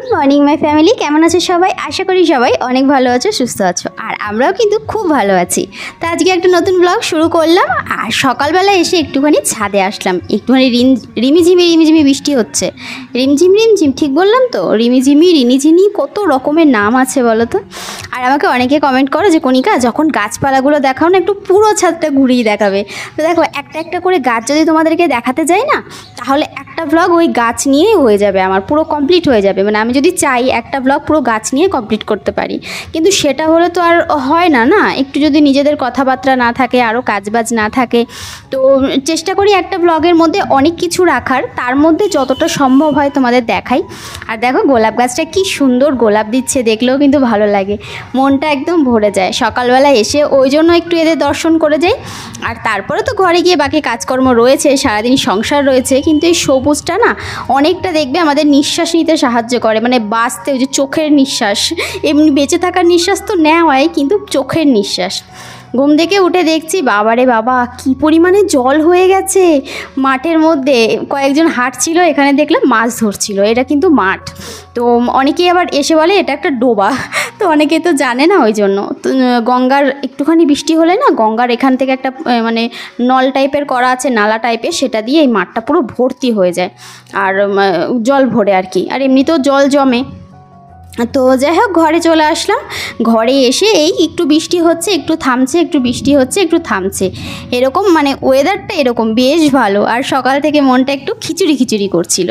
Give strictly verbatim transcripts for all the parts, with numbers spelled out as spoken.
Morning my family, কেমন আছো সবাই? আশা করি সবাই অনেক ভালো আছো, সুস্থ আছো, আর আমরাও কিন্তু খুব ভালো আছি। তো আজকে একটা নতুন ব্লগ শুরু করলাম। আর সকালবেলা এসে একটুখানি ছাদে আসলাম, একটুখানি রিম রিমিঝিমি রিমিঝিমি বৃষ্টি হচ্ছে। রিমঝিম রিমঝিম ঠিক বললাম তো? রিমিঝিমি রিনিঝিনি কত রকমের নাম আছে বলো তো। আর আমাকে অনেকে কমেন্ট করো যে কণিকা, যখন গাছপালাগুলো দেখাও না, একটু পুরো ছাদটা ঘুরিয়ে দেখাবে। তো দেখো, একটা একটা করে গাছ যদি তোমাদেরকে দেখাতে যাই না, তাহলে একটা ব্লগ ওই গাছ নিয়েই হয়ে যাবে, আমার পুরো কমপ্লিট হয়ে যাবে। মানে আমি যদি চাই একটা ব্লগ পুরো গাছ নিয়ে কমপ্লিট করতে পারি, কিন্তু সেটা হলে তো আর হয় না না। একটু যদি নিজেদের কথাবার্তা না থাকে, আরও কাজবাজ না থাকে, তো চেষ্টা করি একটা ব্লগের মধ্যে অনেক কিছু রাখার, তার মধ্যে যতটা সম্ভব হয় তোমাদের দেখাই। আর দেখো গোলাপ গাছটা কি সুন্দর গোলাপ দিচ্ছে, দেখলেও কিন্তু ভালো লাগে, মনটা একদম ভরে যায়। সকালবেলা এসে ওই জন্য একটু এদের দর্শন করে যাই। আর তারপরে তো ঘরে গিয়ে বাকি কাজকর্ম রয়েছে, সারাদিন সংসার রয়েছে, কিন্তু এই সবুজটা না অনেকটা দেখবে আমাদের নিঃশ্বাস নিতে সাহায্য করে, মানে বাঁচতে। ওই যে চোখের নিঃশ্বাস, এমনি বেঁচে থাকার নিঃশ্বাস তো নেওয়াই, কিন্তু চোখের নিঃশ্বাস। ঘুম থেকে উঠে দেখছি বাবারে বাবা, কি পরিমাণে জল হয়ে গেছে মাঠের মধ্যে। কয়েকজন হাঁটছিল, এখানে দেখলাম মাছ ধরছিল। এটা কিন্তু মাঠ। তো অনেকেই আবার এসে বলে এটা একটা ডোবা, তো অনেকে তো জানে না, ওই জন্য। তো গঙ্গার একটুখানি বৃষ্টি হলে না, গঙ্গার এখান থেকে একটা মানে নল টাইপের করা আছে, নালা টাইপের, সেটা দিয়ে এই মাঠটা পুরো ভর্তি হয়ে যায়, আর জল ভরে আর কি। আর এমনিতেও জল জমে। তো যাই হোক, ঘরে চলে আসলাম। ঘরে এসে এই একটু বৃষ্টি হচ্ছে, একটু থামছে, একটু বৃষ্টি হচ্ছে, একটু থামছে, এরকম মানে ওয়েদারটা এরকম বেশ ভালো। আর সকাল থেকে মনটা একটু খিচুড়ি খিচুড়ি করছিল।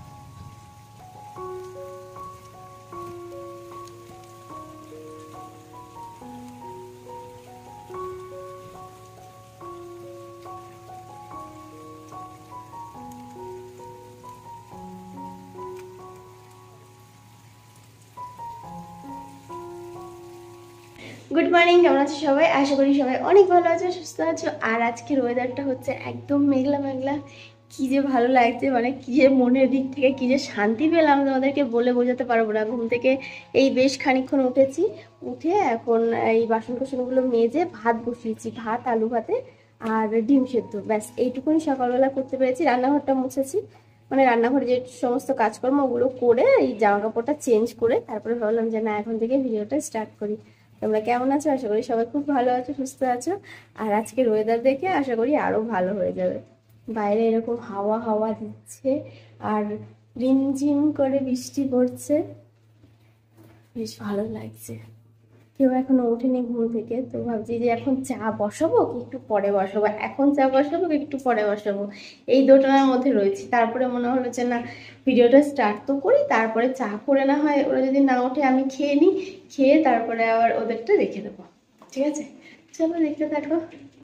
গুড মর্নিং, কেমন আছো সবাই? আশা করি সবাই অনেক ভালো আছো, সুস্থ আছো। আর আজকের ওয়েদারটা হচ্ছে একদম মেঘলা মেঘলা, কী যে ভালো লাগছে, মানে কী যে মনের দিক থেকে কী যে শান্তি পেলাম, তোমাদেরকে বলে বোঝাতে পারবো না। ঘুম থেকে এই বেশ খানিকক্ষণ উঠেছি, উঠে এখন এই বাসন কোসনগুলো মেজে ভাত বসিয়েছি, ভাত আলু ভাতে আর ডিম সেদ্ধ, ব্যাস এইটুকুনি সকালবেলা করতে পেরেছি। রান্নাঘরটা মুছেছি, মানে রান্নাঘরে যে সমস্ত কাজকর্ম ওগুলো করে এই জামা কাপড়টা চেঞ্জ করে তারপরে ভাবলাম যে না, এখন থেকে ভিডিওটা স্টার্ট করি। তোমরা কেমন আছো? আশা করি সবাই খুব ভালো আছো, সুস্থ আছো। আর আজকের ওয়েদার দেখে আশা করি আরো ভালো হয়ে যাবে। বাইরে এরকম হাওয়া হাওয়া দিচ্ছে, আর রিমঝিম করে বৃষ্টি পড়ছে, বেশ ভালো লাগছে। কেউ এখনো ওঠেনি ঘুম থেকে, তো ভাবছি যে এখন চা বসাবো কি একটু পরে বসাবো, এখন চা বসাবো কি একটু পরে বসাবো, এই দোটানার মধ্যে রয়েছি। তারপরে মনে হলো যে না, ভিডিওটা স্টার্ট তো করি, তারপরে চা করে না হয় ওরা যদি না ওঠে আমি খেয়ে নিই, খেয়ে তারপরে আবার ওদেরটা রেখে দেবো। ঠিক আছে, চলো দেখতে থাকো।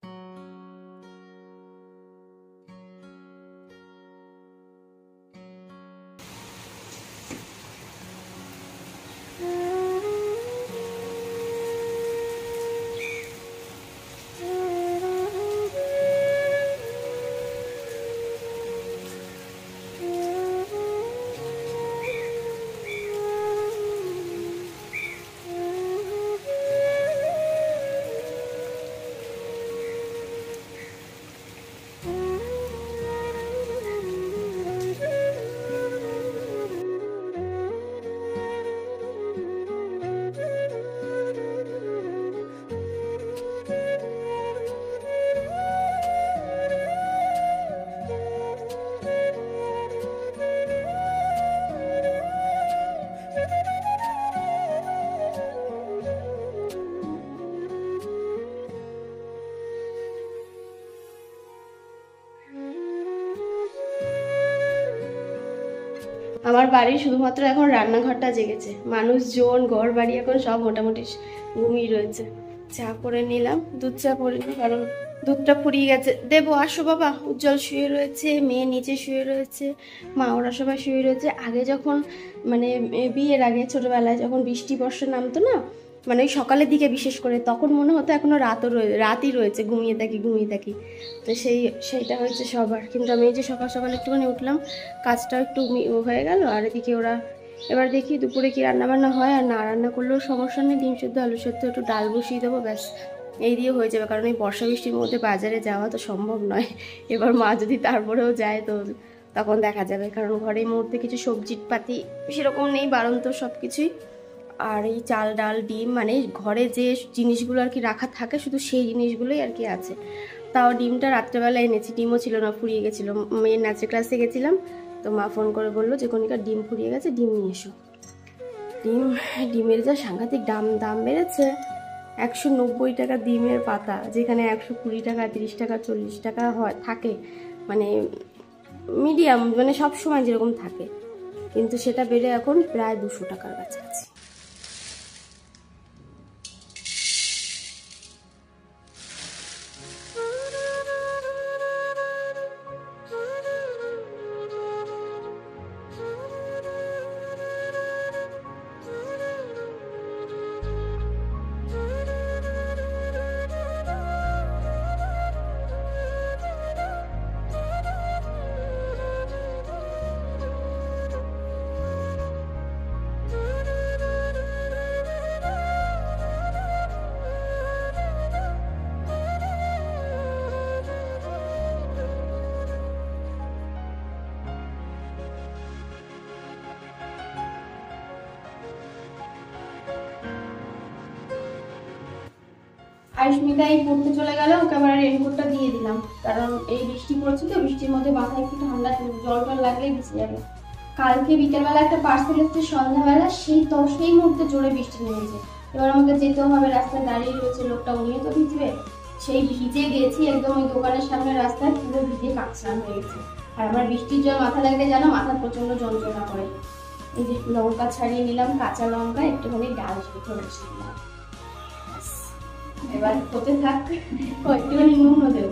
আমার বাড়ির শুধুমাত্র এখন রান্নাঘরটা জেগেছে, মানুষজন ঘর বাড়ি এখন সব মোটামুটি ঘুমিয়ে রয়েছে। চা করে নিলাম, দুধ চা করে নিই, কারণ দুধটা ফুরিয়ে গেছে। দেবো, আসো বাবা। উজ্জ্বল শুয়ে রয়েছে, মেয়ে নিচে শুয়ে রয়েছে, মা ওরা সবাই শুয়ে রয়েছে। আগে যখন মানে বিয়ের আগে ছোটোবেলায় যখন বৃষ্টি বর্ষা নামতো না, মানে ওই সকালের দিকে বিশেষ করে, তখন মনে হতো এখনও রাতও রয়ে রাতই রয়েছে, ঘুমিয়ে থাকি ঘুমিয়ে থাকি। তো সেই সেইটা হয়েছে সবার। কিন্তু আমি এই যে সকাল সকাল একটুখানি উঠলাম, কাজটাও একটু হয়ে গেল। আর এদিকে ওরা এবার দেখি দুপুরে কি রান্নাবান্না হয়, আর না রান্না করলেও সমস্যা নেই, ডিম সেদ্ধ আলু সেদ্ধ একটু ডাল বসিয়ে দেবো, ব্যাস এই দিয়ে হয়ে যাবে। কারণ এই বর্ষা বৃষ্টির মধ্যে বাজারে যাওয়া তো সম্ভব নয়। এবার মা যদি তারপরেও যায় তো তখন দেখা যাবে, কারণ ঘরে এই মুহূর্তে কিছু সবজির পাতি সেরকম নেই, বাড়ন্ত সব কিছুই। আর এই চাল ডাল ডিম মানে ঘরে যে জিনিসগুলো আর কি রাখা থাকে শুধু সেই জিনিসগুলোই আর কি আছে। তাও ডিমটা রাত্রেবেলা এনেছি, ডিমও ছিল না, ফুরিয়ে গেছিলো। মেয়ের নাচের ক্লাসে গেছিলাম, তো মা ফোন করে বললো যে কণিকা ডিম ফুরিয়ে গেছে, ডিম নিয়ে এসো। ডিম ডিমের যা সাংঘাতিক দাম দাম বেড়েছে। একশো নব্বই টাকা ডিমের পাতা, যেখানে একশো কুড়ি টাকা তিরিশ টাকা চল্লিশ টাকা হয় থাকে, মানে মিডিয়াম, মানে সব সময় যেরকম থাকে, কিন্তু সেটা বেড়ে এখন প্রায় দুশো টাকার কাছাকাছি। আয়ুষ্মিতাই পড়তে চলে গেল, ওকে আবার রেনকোটটা দিয়ে দিলাম, কারণ এই বৃষ্টি পড়ছে তো, বৃষ্টির মধ্যে মাথায় একটু ঠান্ডা জল টল লাগলেই ভিজে যাবে। কালকে বিকেলবেলা একটা পার্সেল এসছে সন্ধ্যাবেলা, সেই তো সেই মুহূর্তে জোরে বৃষ্টি নেমেছে। এবার আমাকে যেতেও হবে, রাস্তায় দাঁড়িয়ে রয়েছে লোকটা, উনিও তো ভিজবে। সেই ভিজে গেছি একদম ওই দোকানের সামনে রাস্তায়, পুরো ভিজে কাকসান হয়ে গেছে। আর আমার বৃষ্টির জল মাথা লাগলে জানো মাথা প্রচন্ড যন্ত্রণা করে। এই যে লঙ্কা ছাড়িয়ে নিলাম, কাঁচা লঙ্কা, একটুখানি ডাল সিদ্ধ বসে দিলাম, এবার হতে থাক। একটুখানি নুনও দেবো।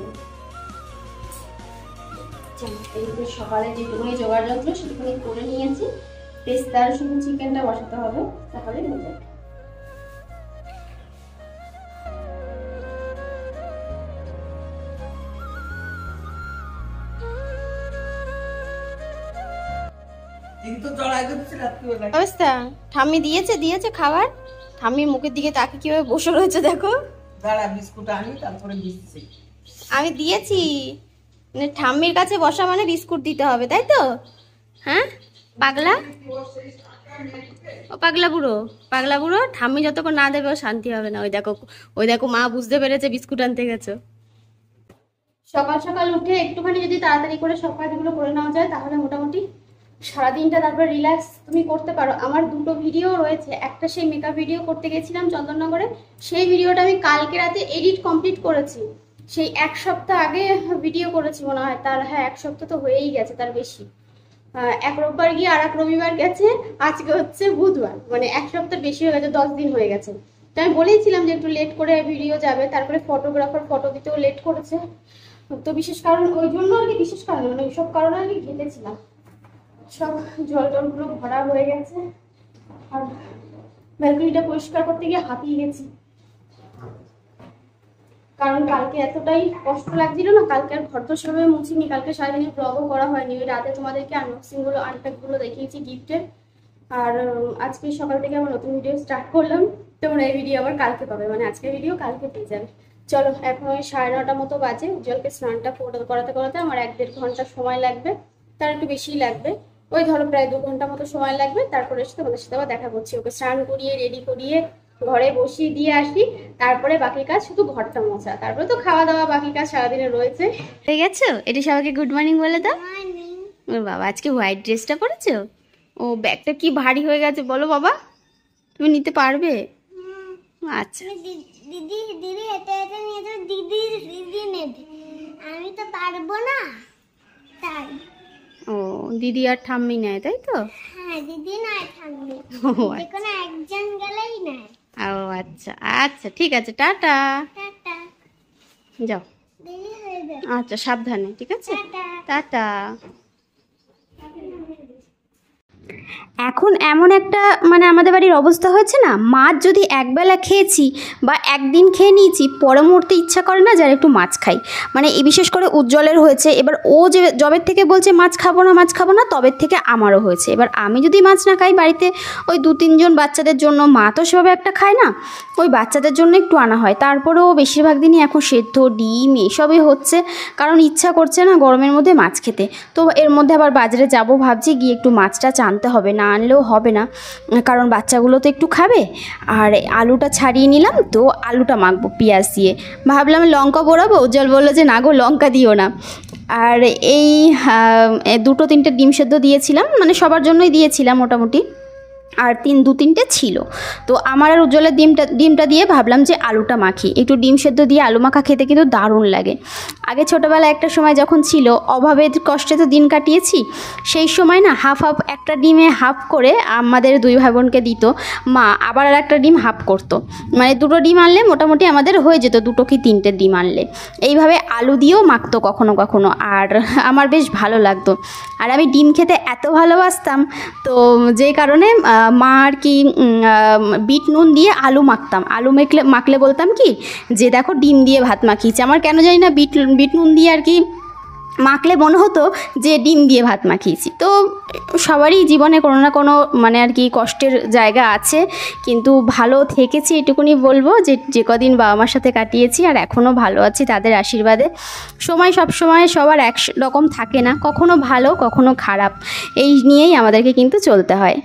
সকালে যেটুকুনি জোগাড় যন্ত্র সেটুকুনি করে নিয়েছি, পেস্তার শুধু চিকেনটা বসাতে হবে, তাহলে হয়ে যাবে। অবস্থা ঠাম্মি দিয়েছে দিয়েছে খাবার, ঠাম্মির মুখের দিকে তাকে কিভাবে বসে রয়েছে দেখো। দাঁড়া বিস্কুট আনি তারপরে দিচ্ছি। আমি দিয়েছি, মানে ঠাম্মির কাছে বসা মানে বিস্কুট দিতে হবে, তাই তো? হ্যাঁ পাগলা, ও পাগলা বুড়ো, পাগলা বুড়ো, ঠাম্মি যতক্ষণ না দেবে ও শান্তি হবে না। ওই দেখো ওই দেখো মা বুঝতে পেরেছে বিস্কুট আনতে গেছো। সকাল সকাল উঠে একটুখানি যদি তাড়াতাড়ি করে সব কাজগুলো করে নেওয়া যায়, তাহলে মোটামুটি সারাদিনটা তারপরে রিল্যাক্স তুমি করতে পারো। আমার দুটো ভিডিও রয়েছে, একটা সেই মেকআপ ভিডিও করতে গেছিলাম চন্দননগরে, সেই ভিডিওটা আমি কালকে রাতে এডিট কমপ্লিট করেছি। সেই এক সপ্তাহ আগে ভিডিও করেছি মনে হয়, তার হ্যাঁ এক সপ্তাহ তো হয়েই গেছে, তার বেশি। এক রোববার গিয়ে আর এক রবিবার গেছে, আজকে হচ্ছে বুধবার, মানে এক সপ্তাহ বেশি হয়ে গেছে, দশ দিন হয়ে গেছে। তো আমি বলেইছিলাম যে একটু লেট করে ভিডিও যাবে, তারপরে ফটোগ্রাফার ফটো দিতেও লেট করেছে। তো বিশেষ কারণ ওই জন্য আর কি, বিশেষ কারণ মানে ওইসব কারণে আর কি ঘেটেছিলাম। সব জল টলগুলো ভরা হয়ে গেছে, আর ব্যালকনিটা পরিষ্কার করতে গিয়ে হাঁপিয়ে গেছি, কারণ কালকে এতটাই কষ্ট লাগছিল না। কালকে আর ঘর তো সেভাবে মুছিনি, কালকে সারাদিনে ব্লগও করা হয়নি। ওই রাতে তোমাদেরকে আনবক্সিং গুলো আনপ্যাক গুলো দেখিয়েছি গিফটের। আর আজকে সকাল থেকে আমার নতুন ভিডিও স্টার্ট করলাম, তোমরা এই ভিডিও আবার কালকে পাবে, মানে আজকের ভিডিও কালকে পেয়ে যাবে। চলো এখন ওই সাড়ে নটা মতো বাজে, উজ্জ্বলকে স্নানটা করাতে করাতে আমার এক দেড় ঘন্টা সময় লাগবে, তার একটু বেশিই লাগবে, ওই ধরো প্রায় দু ঘন্টা মতো সময় লাগবে। তারপরে এসে তোমাদের সাথে আবার দেখা করছি। ওকে স্নান করিয়ে রেডি করিয়ে ঘরে বসিয়ে দিয়ে আসি, তারপরে বাকি কাজ শুধু ঘরটা মোছা, তারপরে তো খাওয়া দাওয়া বাকি কাজ সারাদিনে রয়েছে। হয়ে গেছো? এটি সবাইকে গুড মর্নিং বলে দাও। ও বাবা, আজকে হোয়াইট ড্রেসটা পরেছো? ও ব্যাগটা কি ভারী হয়ে গেছে বলো বাবা, তুমি নিতে পারবে? আচ্ছা দিদি দিদি এটা এটা নিয়ে যাও, দিদি দিদি নেবে, আমি তো পারবো না তাই। ও দিদি আর ঠাম্মি নেয় তাই তো? হ্যাঁ দিদি নয় ঠাম্মি, যে কোনো একজন গেলেই নেয়। ও আচ্ছা আচ্ছা ঠিক আছে, টাটা। টাটা, যাও। দেরি হয়ে যাবে। আচ্ছা সাবধানে, ঠিক আছে, টাটা। এখন এমন একটা মানে আমাদের বাড়ির অবস্থা হয়েছে না, মাছ যদি একবেলা খেয়েছি বা একদিন খেয়ে নিয়েছি, পরের মুহূর্তে ইচ্ছা করে না যার একটু মাছ খাই। মানে এই বিশেষ করে উজ্জ্বলের হয়েছে। এবার ও যে জবের থেকে বলছে মাছ খাবো না মাছ খাবো না, তবের থেকে আমারও হয়েছে। এবার আমি যদি মাছ না খাই বাড়িতে, ওই দু তিনজন বাচ্চাদের জন্য, মা তো সেভাবে একটা খায় না, ওই বাচ্চাদের জন্য একটু আনা হয়। তারপরেও বেশিরভাগ দিনই এখন সেদ্ধ ডিম এসবই হচ্ছে, কারণ ইচ্ছা করছে না গরমের মধ্যে মাছ খেতে। তো এর মধ্যে আবার বাজারে যাব ভাবছি, গিয়ে একটু মাছটা আনতে হবে, না আনলেও হবে না, কারণ বাচ্চাগুলো তো একটু খাবে। আর আলুটা ছাড়িয়ে নিলাম, তো আলুটা মাখবো পেঁয়াজ দিয়ে। ভাবলাম লঙ্কা পোড়াবো, উজ্জ্বল বললো যে না গো লঙ্কা দিও না। আর এই দুটো তিনটে ডিম সেদ্ধ দিয়েছিলাম, মানে সবার জন্যই দিয়েছিলাম মোটামুটি, আর তিন দু তিনটে ছিল। তো আমার আর উজ্জ্বলের ডিমটা ডিমটা দিয়ে ভাবলাম যে আলুটা মাখি। একটু ডিম সেদ্ধ দিয়ে আলু মাখা খেতে কিন্তু দারুণ লাগে। আগে ছোটোবেলায় একটা সময় যখন ছিল, অভাবের কষ্টে তো দিন কাটিয়েছি, সেই সময় না হাফ হাফ একটা ডিমে হাফ করে আমাদের দুই ভাই বোনকে দিত মা, আবার আর একটা ডিম হাফ করতো। মানে দুটো ডিম আনলে মোটামুটি আমাদের হয়ে যেত, দুটো কি তিনটে ডিম আনলে। এইভাবে আলু দিয়েও মাখতো কখনো কখনো, আর আমার বেশ ভালো লাগতো। আর আমি ডিম খেতে এত ভালোবাসতাম, তো যে কারণে মা আর কি বিট নুন দিয়ে আলু মাখতাম। আলু মেখলে মাখলে বলতাম কি যে দেখো ডিম দিয়ে ভাত মাখিয়েছি। আমার কেন জানি না বিট বিট নুন দিয়ে আর কি মাখলে মনে হতো যে ডিম দিয়ে ভাত মাখিয়েছি। তো সবারই জীবনে কোনো না কোনো মানে আর কি কষ্টের জায়গা আছে, কিন্তু ভালো থেকেছি এটুকুনি বলবো, যে যে কদিন বাবা মার সাথে কাটিয়েছি আর এখনও ভালো আছি তাদের আশীর্বাদে। সময় সব সময় সবার এক রকম থাকে না, কখনো ভালো কখনো খারাপ, এই নিয়েই আমাদেরকে কিন্তু চলতে হয়।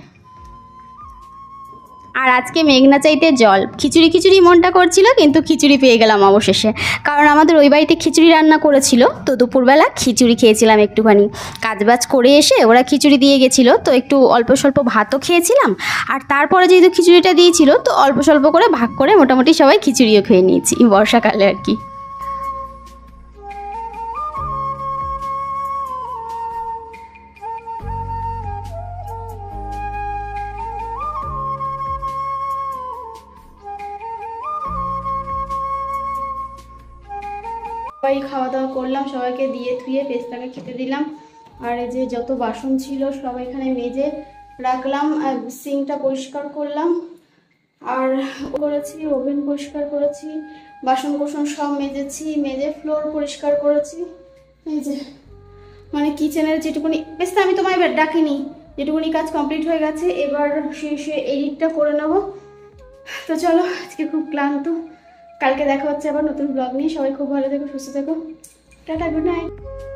আর আজকে মেঘনা চাইতে জল, খিচুড়ি খিচুড়ি মনটা করছিল, কিন্তু খিচুড়ি পেয়ে গেলাম অবশেষে, কারণ আমাদের ওই বাড়িতে খিচুড়ি রান্না করেছিল। তো দুপুরবেলা খিচুড়ি খেয়েছিলাম একটুখানি, কাজবাজ করে এসে ওরা খিচুড়ি দিয়ে গেছিলো, তো একটু অল্প স্বল্প ভাতও খেয়েছিলাম। আর তারপরে যেহেতু খিচুড়িটা দিয়েছিল, তো অল্প স্বল্প করে ভাগ করে মোটামুটি সবাই খিচুড়িও খেয়ে নিয়েছি বর্ষাকালে আর কি। সবাই খাওয়া দাওয়া করলাম, সবাইকে দিয়ে ধুয়ে পেস্তাকে খেতে দিলাম। আর এই যে যত বাসন ছিল সব এখানে মেজে রাখলাম, আর সিঙ্কটা পরিষ্কার করলাম, আর করেছি ওভেন পরিষ্কার করেছি, বাসন কোসন সব মেজেছি, মেজে ফ্লোর পরিষ্কার করেছি। এই যে মানে কিচেনের যেটুকুনি, পেস্তা আমি তোমায় এবার ডাকিনি, যেটুকুনি কাজ কমপ্লিট হয়ে গেছে, এবার শুয়ে শুয়ে এডিটটা করে নেবো। তো চলো, আজকে খুব ক্লান্ত, কালকে দেখা হচ্ছে আবার নতুন ব্লগ নিয়ে। সবাই খুব ভালো থেকো, সুস্থ থেকো, টাটা, গুড নাইট।